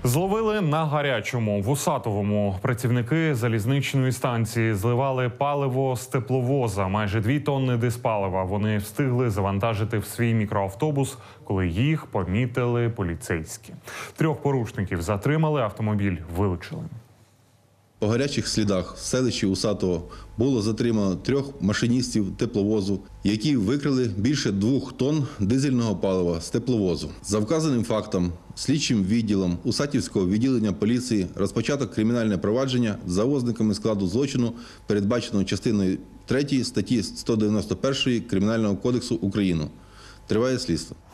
Зловили на гарячому. В Усатовому працівники залізничної станції зливали паливо з тепловоза. Майже 2 тонни диспалива вони встигли завантажити в свій мікроавтобус, коли їх помітили поліцейські. 3 порушників затримали, автомобіль вилучили. По гарячих слідах в селищі Усатово було затримано 3 машиністів тепловозу, які викрили більше 2 тонн дизельного палива з тепловозу. За вказаним фактом, слідчим відділом Усатівського відділення поліції розпочато кримінальне провадження за ознаками складу злочину, передбаченого частиною 3 статті 191 Кримінального кодексу України. Триває слідство.